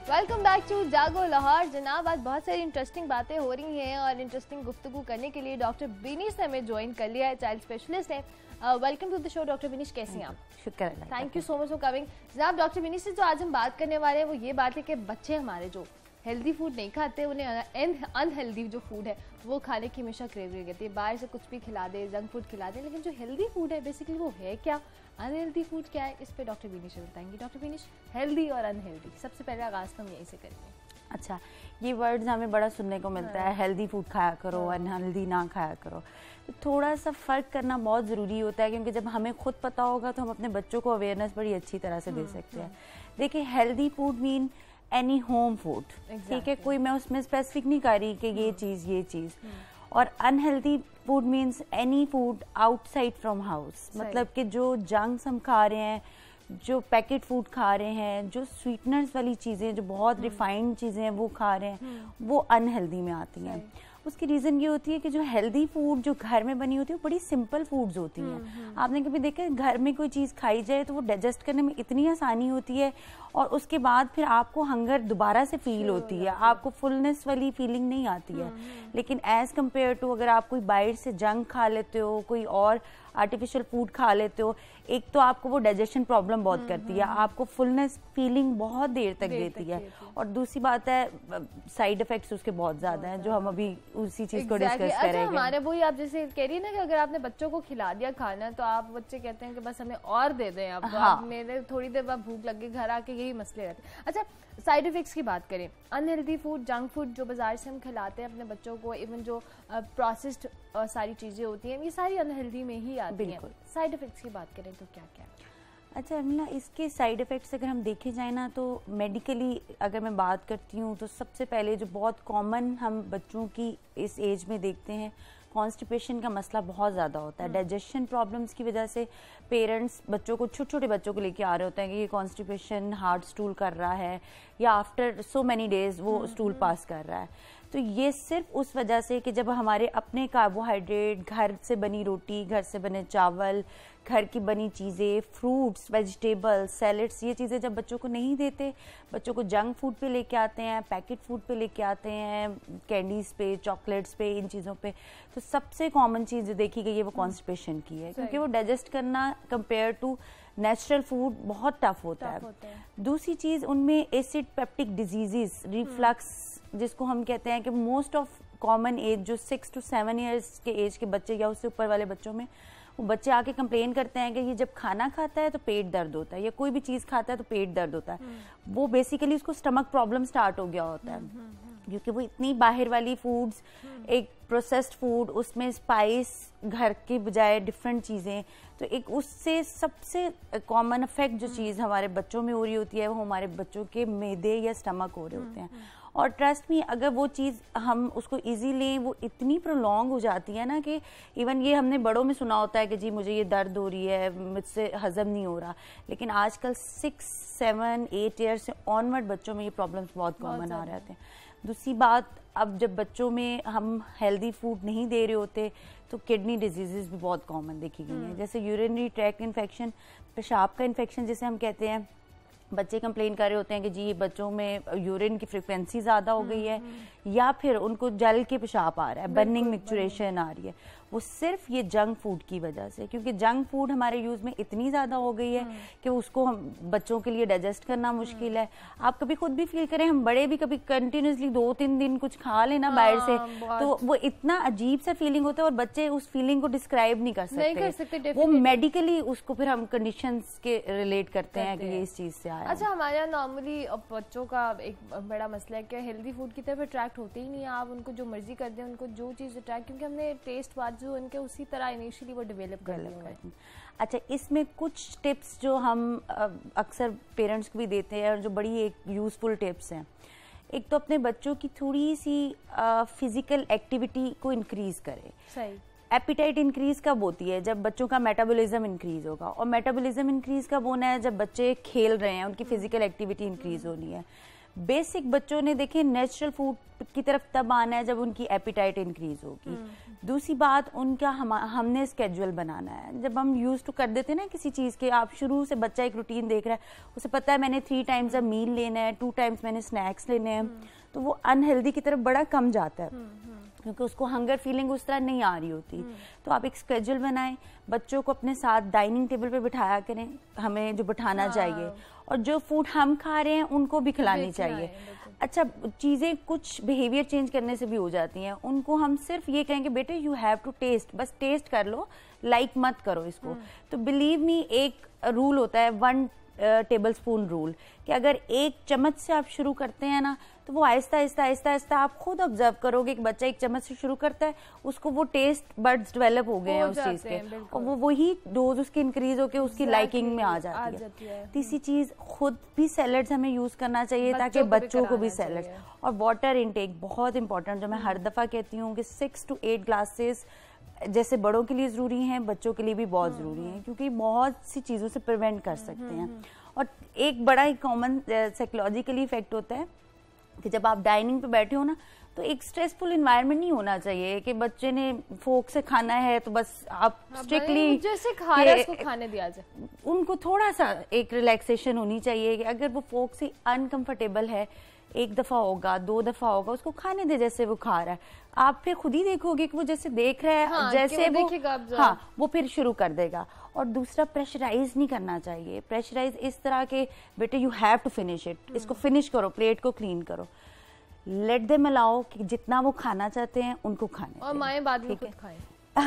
Welcome back to जागो लाहौर। जनाब, आज बहुत सारी इंटरेस्टिंग बातें हो रही हैं और इंटरेस्टिंग गुफ्तगू करने के लिए डॉक्टर बिनीश ने हमें ज्वाइन कर लिया है, चाइल्ड स्पेशलिस्ट है। Welcome to the show doctor Binish, कैसी हैं आप? शुक्र, thank you so much for coming. जनाब, डॉक्टर बिनीश से जो आज हम बात करने वाले हैं वो ये बात है कि बच्चे हमारे जो हेल्दी फूड नहीं खाते, उन्हें अनहेल्दी जो फूड है वो खाने की हमेशा क्रेविंग रहती है। बाहर से कुछ भी खिला दे, जंक फूड खिला दे, लेकिन जो हेल्दी फूड है बेसिकली वो है क्या, अनहेल्दी फूड क्या है, इस पे डॉक्टर बिनीश बताएंगे। डॉक्टर बिनीश, हेल्दी और अनहेल्दी, सबसे पहले आगाज तो हम यहीं से करेंगे। अच्छा, ये वर्ड्स हमें बड़ा सुनने को मिलता है, हेल्दी फूड खाया करो, अनहेल्दी ना खाया करो। तो थोड़ा सा फ़र्क करना बहुत ज़रूरी होता है, क्योंकि जब हमें खुद पता होगा तो हम अपने बच्चों को अवेयरनेस बड़ी अच्छी तरह से दे सकते हैं। देखिए, healthy food mean any home food, ठीक है, कोई मैं उसमें स्पेसिफिक नहीं कर रही कि ये चीज़। और unhealthy food means any food outside from house, मतलब कि जो जंक्स हम खा रहे हैं, जो पैकेट फूड खा रहे हैं, जो स्वीटनर्स वाली चीज़ें, जो बहुत रिफाइंड चीज़ें हैं वो खा रहे हैं, वो अनहेल्दी में आती हैं। उसकी रीज़न ये होती है कि जो हेल्दी फूड जो घर में बनी होती है वो बड़ी सिंपल फूड्स होती हैं। आपने कभी देखा है घर में कोई चीज़ खाई जाए तो वो डाइजेस्ट करने में इतनी आसानी होती है, और उसके बाद फिर आपको हंगर दोबारा से फील होती है, आपको फुलनेस वाली फीलिंग नहीं आती है। लेकिन एज़ कम्पेयर टू अगर आप कोई बाहर से जंक खा लेते हो, कोई और आर्टिफिशियल फूड खा लेते हो, एक तो आपको वो डाइजेशन प्रॉब्लम बहुत करती है, आपको फुलनेस फीलिंग बहुत देर तक देती है, और दूसरी बात है साइड इफेक्ट्स उसके बहुत ज्यादा हैं, जो हम अभी उसी चीज को डिस्कस करेंगे। हमारे वही आप जैसे कह रही है ना कि अगर आपने बच्चों को खिला दिया खाना तो आप बच्चे कहते हैं कि बस हमें और दे दें, अब हाँ। मेरे थोड़ी देर बाद भूख लगी, घर आके यही मसले रहते हैं। अच्छा, साइड इफेक्ट्स की बात करें, अनहेल्दी फूड, जंक फूड जो बाजार से हम खिलाते हैं अपने बच्चों को, इवन जो प्रोसेस्ड सारी चीजें होती हैं, ये सारी अनहेल्दी में ही आती हैं। साइड इफेक्ट्स की बात करें तो क्या क्या? अच्छा अर्मिला, इसके साइड इफ़ेक्ट्स अगर हम देखे जाए ना, तो मेडिकली अगर मैं बात करती हूँ तो सबसे पहले जो बहुत कॉमन हम बच्चों की इस एज में देखते हैं, कॉन्स्टिपेशन का मसला बहुत ज़्यादा होता है। डाइजेशन प्रॉब्लम्स की वजह से पेरेंट्स बच्चों को, छोटे छोटे बच्चों को लेके आ रहे होते हैं कि ये कॉन्स्टिपेशन हार्ड स्टूल कर रहा है, या आफ्टर सो मैनी डेज वो स्टूल पास कर रहा है। तो ये सिर्फ उस वजह से कि जब हमारे अपने कार्बोहाइड्रेट, घर से बनी रोटी, घर से बने चावल, घर की बनी चीज़ें, फ्रूट्स, वेजिटेबल्स, सैलड्स, ये चीज़ें जब बच्चों को नहीं देते, बच्चों को जंक फूड पे लेके आते हैं, पैकेट फूड पे लेके आते हैं, कैंडीज़ पे, चॉकलेट्स पे, इन चीज़ों पे, तो सबसे कॉमन चीज़ जो देखी गई है वो कॉन्स्टिपेशन की है, क्योंकि वो डाइजेस्ट करना कंपेयर टू नेचुरल फूड बहुत टफ होता है। दूसरी चीज़, उनमें एसिड पेप्टिक डिजीजेस, रिफ्लक्स जिसको हम कहते हैं, कि मोस्ट ऑफ कॉमन एज जो 6 to 7 ईयर्स के एज के बच्चे या उससे ऊपर वाले बच्चों में, वो बच्चे आके कंप्लेन करते हैं कि ये जब खाना खाता है तो पेट दर्द होता है, या कोई भी चीज़ खाता है तो पेट दर्द होता है। वो बेसिकली उसको स्टमक प्रॉब्लम स्टार्ट हो गया होता है, क्योंकि वो इतनी बाहर वाली फूड्स, एक प्रोसेस्ड फूड, उसमें स्पाइस घर के बजाय डिफरेंट चीज़ें, तो एक उससे सबसे कॉमन इफेक्ट जो चीज़ हमारे बच्चों में हो रही होती है वो हमारे बच्चों के मैदे या स्टमक हो रहे होते हैं। और ट्रस्ट मी, अगर वो चीज़ हम उसको इजी लें, वो इतनी प्रोलॉन्ग हो जाती है ना कि इवन ये हमने बड़ों में सुना होता है कि जी मुझे ये दर्द हो रही है, मुझसे हजम नहीं हो रहा, लेकिन आजकल 6, 7, 8 ईयर से ऑनवर्ड बच्चों में ये प्रॉब्लम्स बहुत कॉमन आ रहे हैं। दूसरी बात, अब जब बच्चों में हम हेल्दी फूड नहीं दे रहे होते तो किडनी डिजीजेस भी बहुत कॉमन देखी गई हैं, जैसे यूरिनरी ट्रैक्ट इन्फेक्शन, पेशाब का इन्फेक्शन जिसे हम कहते हैं। बच्चे कंप्लेन कर रहे होते हैं कि जी बच्चों में यूरिन की फ्रिक्वेंसी ज़्यादा हो गई है, या फिर उनको जल के पेशाब आ रहा है, बर्निंग मिक्सचुरेशन आ रही है, वो सिर्फ ये जंक फूड की वजह से, क्योंकि जंक फूड हमारे यूज़ में इतनी ज़्यादा हो गई है कि उसको हम बच्चों के लिए डाइजेस्ट करना मुश्किल है। आप कभी खुद भी फील करें, हम बड़े भी कभी कंटिन्यूसली 2-3 दिन कुछ खा लेना बाहर से, तो वो इतना अजीब सा फीलिंग होता है, और बच्चे उस फीलिंग को डिस्क्राइब नहीं कर सकते। वो मेडिकली उसको फिर हम कंडीशंस के रिलेट करते हैं कि ये इस चीज़ से आया। अच्छा, हमारे यहाँ नॉर्मली बच्चों का एक बड़ा मसला है कि हेल्दी फूड की तरफ अट्रैक्ट होते ही नहीं है। आप उनको जो मर्जी कर दें, उनको जो चीज़ अट्रैक्ट, क्योंकि हमने टेस्ट बाद जो उनके उसी तरह इनिशियली वो डेवलप कर लिया है। अच्छा, इसमें कुछ टिप्स जो हम अक्सर पेरेंट्स को भी देते हैं और जो बड़ी एक यूज़फुल टिप्स हैं, एक तो अपने बच्चों की थोड़ी सी फिजिकल एक्टिविटी को इंक्रीज करें। सही। एपिटाइट इंक्रीज कब होती है? जब बच्चों का मेटाबॉलिज्म इंक्रीज होगा, और मेटाबॉलिज्म इंक्रीज कब होना है? जब बच्चे खेल रहे हैं, उनकी फिजिकल एक्टिविटी इंक्रीज होनी है। बेसिक बच्चों ने देखे नेचुरल फूड की तरफ तब आना है जब उनकी एपिटाइट इंक्रीज होगी। दूसरी बात, उनका हमने स्केड्यूल बनाना है। जब हम यूज टू कर देते हैं ना किसी चीज के, आप शुरू से बच्चा एक रूटीन देख रहा है, उसे पता है मैंने 3 टाइम्स अब मील लेना है, 2 टाइम्स मैंने स्नैक्स लेने हैं, तो वो अनहेल्दी की तरफ बड़ा कम जाता है क्योंकि उसको हंगर फीलिंग उस तरह नहीं आ रही होती। तो आप एक स्केड्यूल बनाएं, बच्चों को अपने साथ डाइनिंग टेबल पे बिठाया करें, हमें जो बिठाना चाहिए, और जो फूड हम खा रहे हैं उनको भी खिलानी चाहिए। अच्छा, चीज़ें कुछ बिहेवियर चेंज करने से भी हो जाती हैं। उनको हम सिर्फ ये कहेंगे बेटे यू हैव टू टेस्ट, बस टेस्ट कर लो, लाइक मत करो इसको। तो बिलीव मी, एक रूल होता है 1 टेबल स्पून रूल, कि अगर 1 चम्मच से आप शुरू करते हैं ना, तो वो आहिस्ता आहिस्ता आहिस्ता आहिस्ता आप खुद ऑब्जर्व करोगे कि बच्चा 1 चम्मच से शुरू करता है, उसको वो टेस्ट बड्स डेवलप हो गए हैं उस चीज के, और वो वही डोज उसकी इंक्रीज होकर उसकी लाइकिंग में आ जाती है। तीसरी चीज, खुद भी सैलड्स हमें यूज करना चाहिए ताकि बच्चों को भी सैलड्स, और वाटर इनटेक बहुत इंपॉर्टेंट, जो मैं हर दफा कहती हूँ कि 6 to 8 ग्लासेस जैसे बड़ों के लिए जरूरी हैं, बच्चों के लिए भी बहुत जरूरी है, क्योंकि बहुत सी चीजों से प्रिवेंट कर सकते हैं। और एक बड़ा ही कॉमन साइकोलॉजिकली इफेक्ट होता है कि जब आप डाइनिंग पे बैठे हो ना, तो एक स्ट्रेसफुल एनवायरनमेंट नहीं होना चाहिए कि बच्चे ने फोक से खाना है तो बस आप स्ट्रिक्टली जैसे खा रहे हैं उसको खाने दिया जाए। उनको थोड़ा सा एक रिलैक्सेशन होनी चाहिए कि अगर वो फोक से अनकंफर्टेबल है, 1 दफा होगा, 2 दफा होगा, उसको खाने दे जैसे वो खा रहा है। आप फिर खुद ही देखोगे कि वो जैसे देख रहा है, हाँ, जैसे वो फिर शुरू कर देगा। और दूसरा, प्रेशराइज नहीं करना चाहिए। प्रेशराइज इस तरह के बेटे you have to finish it, इसको फिनिश करो, प्लेट को क्लीन करो। लेट देम अलाउ कि जितना वो खाना चाहते हैं उनको खाने, और माएं बाद में खुद खाएं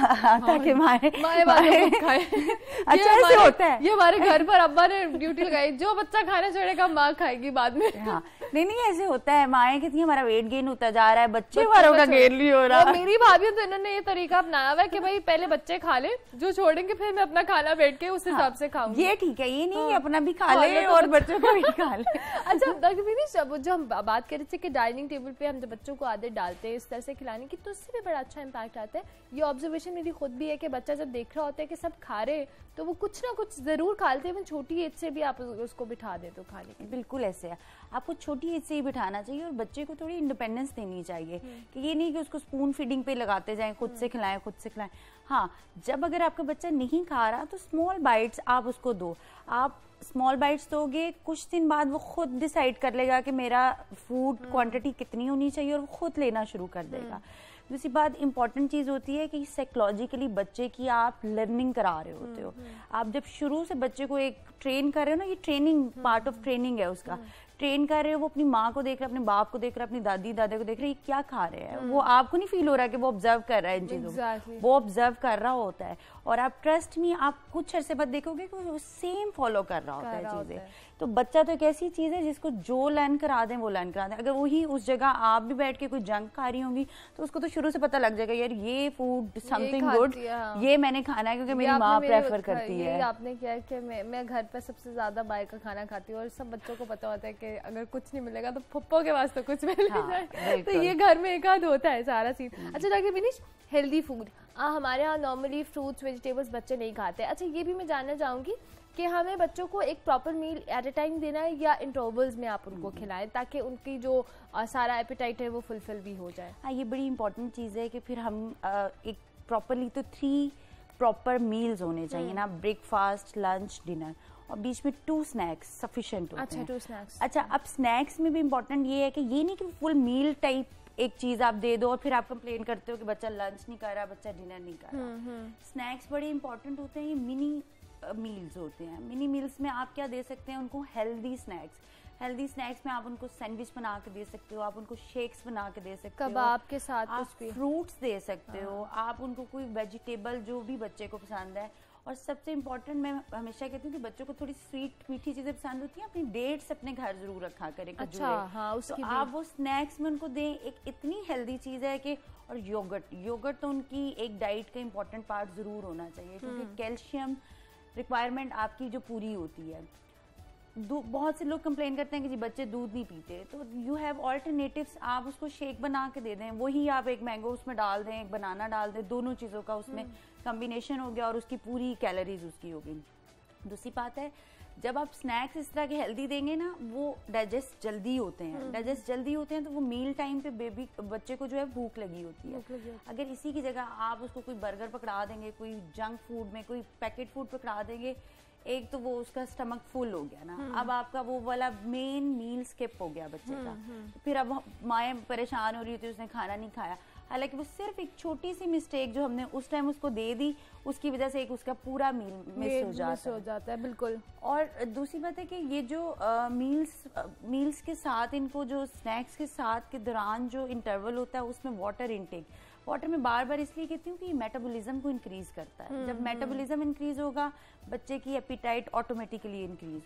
ताकि माए खाए। अच्छा ऐसे होता है, ये हमारे घर पर अब्बा ने ड्यूटी लगाई, जो बच्चा खाना छोड़ेगा माँ खाएगी बाद में। हाँ, नहीं ऐसे होता है, माएँ कहती है हमारा वेट गेन होता जा रहा है, बच्चे वालों का गेन नहीं हो रहा। मेरी भाभी तो इन्होंने ये तरीका अपनाया हुआ है कि भाई पहले बच्चे खा ले, जो छोड़ेंगे फिर मैं अपना खाना बैठ के उस हिसाब से खाऊंगी। ये ठीक है, ये नहीं अपना भी खा ले और बच्चों को भी खा ले। अच्छा, जो हम बात कर रहे थे कि डाइनिंग टेबल पे हम जब बच्चों को आदत डालते हैं इस तरह से खिलाने की, तो उससे भी बड़ा अच्छा इम्पैक्ट आता है। ये ऑब्जर्वेशन मेरी खुद भी है कि बच्चा जब देख रहा होता है कि सब खा रहे तो वो कुछ ना कुछ जरूर खा लेते हैं। छोटी एज से भी आप उसको बिठा दे तो खाने की। बिल्कुल ऐसे है, आपको छोटी एज से ही बिठाना चाहिए और बच्चे को थोड़ी इंडिपेंडेंस देनी चाहिए कि ये नहीं कि उसको स्पून फीडिंग पे लगाते जाएं, खुद से खिलाएं। हाँ, जब अगर आपका बच्चा नहीं खा रहा तो स्मॉल बाइट्स आप उसको दो। आप स्मॉल बाइट्स दोगे, कुछ दिन बाद वो खुद डिसाइड कर लेगा कि मेरा फूड क्वांटिटी कितनी होनी चाहिए और वो खुद लेना शुरू कर देगा। दूसरी बात इंपॉर्टेंट चीज होती है कि साइकोलॉजिकली बच्चे की आप लर्निंग करा रहे होते हो। आप जब शुरू से बच्चे को एक ट्रेन कर रहे हो ना, ये ट्रेनिंग पार्ट ऑफ ट्रेनिंग है उसका, ट्रेन कर रहे हो, वो अपनी माँ को देख रहा है, अपने बाप को देख रहा है, अपनी दादी दादा को देख रहे हैं, ये क्या खा रहे हैं। वो आपको नहीं फील हो रहा है कि वो ऑब्जर्व कर रहा है इन चीजों को, वो ऑब्जर्व कर रहा होता है। और आप ट्रस्ट में, आप कुछ अरसे बाद देखोगे कि वो सेम फॉलो कर रहा होता है चीजें। तो बच्चा तो एक ऐसी चीज है जिसको जो लर्न करा दें वो लर्न करा दें। अगर वही उस जगह आप भी बैठ के कोई जंक खा रही होंगी तो उसको तो शुरू से पता लग जाएगा यार ये फूड समथिंग गुड, ये मैंने खाना है क्योंकि मेरी माँ प्रेफर करती है। आपने क्या है कि मैं घर पर सबसे ज्यादा बाहर का खाना खाती हूँ और सब बच्चों को पता होता है कि अगर कुछ नहीं मिलेगा तो पप्पो के वास्ते कुछ मिल जाए। तो ये घर में एक आध होता है सारा सीन। अच्छा डॉक्टर विनीश, हेल्दी फूड हमारे यहाँ नॉर्मली फ्रूट्स वेजिटेबल्स बच्चे नहीं खाते। अच्छा, ये भी मैं जानना चाहूंगी कि हमें बच्चों को एक proper meal at a time देना है या इंटरवल्स में आप उनको खिलाएं ताकि उनकी जो सारा एपेटाइट है वो फुलफिल भी हो जाए। हाँ, ये बड़ी इंपॉर्टेंट चीज़ है कि फिर हम एक प्रॉपरली तो 3 प्रॉपर मील्स होने चाहिए ना, ब्रेकफास्ट, लंच, डिनर, और बीच में 2 स्नैक्स सफिशिएंट होते हैं। 2 स्नैक्स। अच्छा, अब स्नैक्स में भी इंपॉर्टेंट ये है कि ये नहीं कि फुल मील टाइप एक चीज आप दे दो और फिर आप कंप्लेन करते हो कि बच्चा लंच नहीं कर रहा, बच्चा डिनर नहीं कर रहा। स्नैक्स बड़े इंपॉर्टेंट होते हैं, ये मिनी मील्स होते हैं। मिनी मील्स में आप क्या दे सकते हैं उनको, हेल्दी स्नैक्स। हेल्दी स्नैक्स में आप उनको सैंडविच बना के दे सकते हो, आप उनको शेक्स बना के दे सकते हो, कबाब के साथ आप कुछ भी, फ्रूट्स दे सकते हो, आप उनको कोई वेजिटेबल जो भी बच्चे को पसंद है। और सबसे इम्पोर्टेंट, मैं हमेशा कहती हूँ कि बच्चों को थोड़ी स्वीट मीठी चीजें पसंद होती हैं, अपनी डेट्स अपने घर जरूर रखा करें। अच्छा, हाँ, उसकी तो आप वो स्नैक्स में उनको दें। एक इतनी हेल्दी चीज है कि, और योगर्ट तो उनकी एक डाइट का इम्पोर्टेंट पार्ट जरूर होना चाहिए क्योंकि कैल्शियम रिक्वायरमेंट आपकी जो पूरी होती है। बहुत से लोग कंप्लेन करते हैं कि जी बच्चे दूध नहीं पीते, तो यू हैव ऑल्टरनेटिव्स। आप उसको शेक बना के दे दें, वही आप एक मैंगो उसमें डाल दें, एक बनाना डाल दें, दोनों चीज़ों का उसमें कॉम्बिनेशन हो गया और उसकी पूरी कैलोरीज उसकी होगी। दूसरी बात है, जब आप स्नैक्स इस तरह के हेल्दी देंगे ना, वो डाइजेस्ट जल्दी होते हैं, डाइजेस्ट जल्दी होते हैं, तो वो मील टाइम पे बच्चे को जो है भूख लगी होती है। अगर इसी की जगह आप उसको कोई बर्गर पकड़ा देंगे, कोई जंक फूड में कोई पैकेट फूड पकड़ा देंगे, एक तो वो उसका स्टमक फुल हो गया ना, अब आपका वो वाला मेन मील स्किप हो गया बच्चे का। फिर अब माएँ परेशान हो रही होती है, उसने खाना नहीं खाया, हालांकि वो सिर्फ एक छोटी सी मिस्टेक जो हमने उस टाइम उसको दे दी, उसकी वजह से एक उसका पूरा मील मिस हो जाता है। बिल्कुल। और दूसरी बात है कि ये जो मील्स के साथ, इनको जो स्नैक्स के साथ के दौरान जो इंटरवल होता है, उसमें वाटर इनटेक, वाटर में बार बार इसलिए कहती हूँ कि मेटाबॉलिज्म को इंक्रीज करता है। जब मेटाबॉलिज्म इंक्रीज होगा, बच्चे की एपिटाइट ऑटोमेटिकली इंक्रीज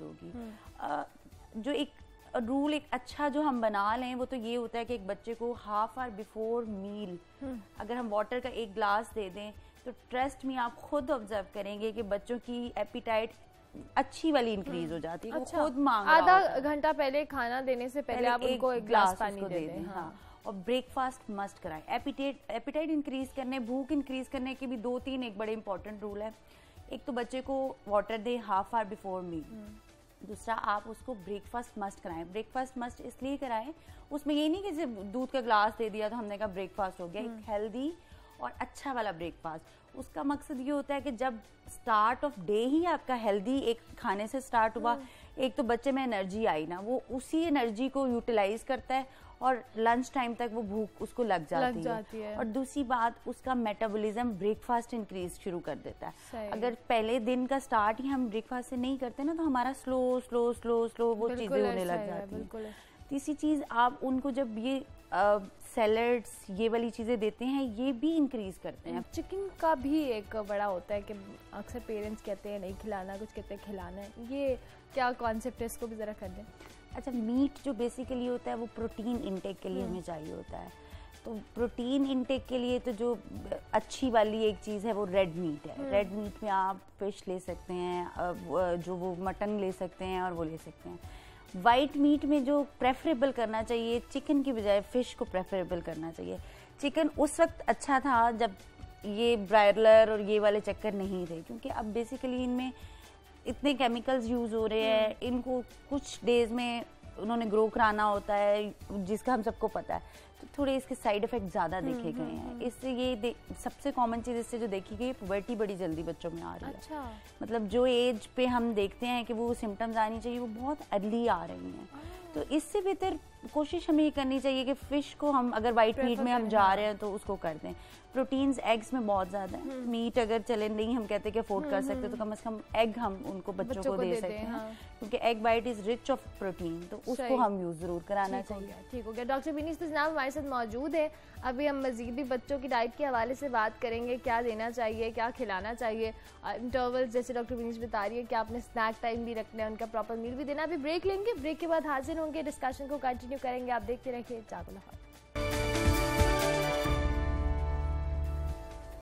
होगी। जो एक रूल एक अच्छा जो हम बना लें, वो तो ये होता है कि एक बच्चे को हाफ आवर बिफोर मील अगर हम वाटर का एक ग्लास दे दें, तो ट्रस्ट में आप खुद ऑब्जर्व करेंगे कि बच्चों की एपिटाइट अच्छी वाली इंक्रीज हो जाती है। अच्छा, वो खुद मांग आधा घंटा पहले खाना देने से पहले आप उनको एक ग्लास पानी दे दें। हाँ। और ब्रेकफास्ट मस्ट कराएं। एपिटाइट इंक्रीज करने, भूख इंक्रीज करने के भी 2-3 एक बड़े इंपॉर्टेंट रूल है। एक तो बच्चे को वाटर दें हाफ आवर बिफोर मील। दूसरा, आप उसको ब्रेकफास्ट मस्ट कराएं। ब्रेकफास्ट मस्ट इसलिए कराएं, उसमें ये नहीं कि सिर्फ दूध का ग्लास दे दिया तो हमने कहा ब्रेकफास्ट हो गया। एक हेल्दी और अच्छा वाला ब्रेकफास्ट, उसका मकसद ये होता है कि जब स्टार्ट ऑफ डे ही आपका हेल्दी एक खाने से स्टार्ट हुआ, एक तो बच्चे में एनर्जी आई ना, वो उसी एनर्जी को यूटिलाइज करता है और लंच टाइम तक वो भूख उसको लग जाती है। और दूसरी बात, उसका मेटाबॉलिज्म ब्रेकफास्ट इंक्रीज शुरू कर देता है। अगर पहले दिन का स्टार्ट ही हम ब्रेकफास्ट से नहीं करते ना, तो हमारा स्लो स्लो स्लो स्लो वो चीजें होने लग जाती है। तीसरी चीज, आप उनको जब ये सैलड्स ये वाली चीजें देते हैं, ये भी इंक्रीज करते हैं। चिकन का भी एक बड़ा होता है कि अक्सर पेरेंट्स कहते हैं नहीं खिलाना, कुछ कहते हैं खिलाना है, ये क्या कॉन्सेप्ट है, इसको भी जरा कर दें। अच्छा, मीट जो बेसिकली होता है वो प्रोटीन इनटेक के लिए हमें चाहिए होता है। तो प्रोटीन इनटेक के लिए तो जो अच्छी वाली एक चीज़ है वो रेड मीट है। रेड मीट में आप फिश ले सकते हैं, जो वो मटन ले सकते हैं और वो ले सकते हैं। वाइट मीट में जो प्रेफरेबल करना चाहिए, चिकन की बजाय फिश को प्रेफरेबल करना चाहिए। चिकन उस वक्त अच्छा था जब ये ब्रायलर और ये वाले चक्कर नहीं थे, क्योंकि अब बेसिकली इनमें इतने केमिकल्स यूज हो रहे हैं, इनको कुछ डेज में उन्होंने ग्रो कराना होता है, जिसका हम सबको पता है, तो थोड़े इसके साइड इफेक्ट ज्यादा देखे गए हैं। इससे ये सबसे कॉमन चीज इससे जो देखी गई, पुबर्टी बड़ी जल्दी बच्चों में आ रही है। अच्छा। मतलब जो एज पे हम देखते हैं कि वो सिम्टम्स आनी चाहिए, वो बहुत अर्ली आ रही हैं। तो इससे बेहतर कोशिश हमें ये करनी चाहिए कि फिश को हम अगर वाइट मीट में हम जा रहे हैं तो उसको कर दें। प्रोटीन्स एग्स में बहुत ज्यादा है। मीट अगर चले नहीं हम कहते कि अफोर्ड कर सकते, तो कम से कम एग हम उनको बच्चों को दे सकते हैं। हाँ। क्योंकि egg white is rich of protein, तो उसको हम यूज जरूर कराना चाहिए। ठीक हो गया। डॉक्टर बिनीश जनाब हमारे साथ मौजूद है। अभी हम मजीद भी बच्चों की डाइट के हवाले से बात करेंगे, क्या देना चाहिए, क्या खिलाना चाहिए, इंटरवल्स जैसे डॉक्टर बिनीश बता रही है कि आपने स्नैक टाइम भी रखना है, उनका प्रॉपर मील भी देना। अभी ब्रेक लेंगे, ब्रेक के बाद हाजिर होंगे, डिस्कशन को कंटिन्यू करेंगे। आप देखते रहिए जागो लाहौर।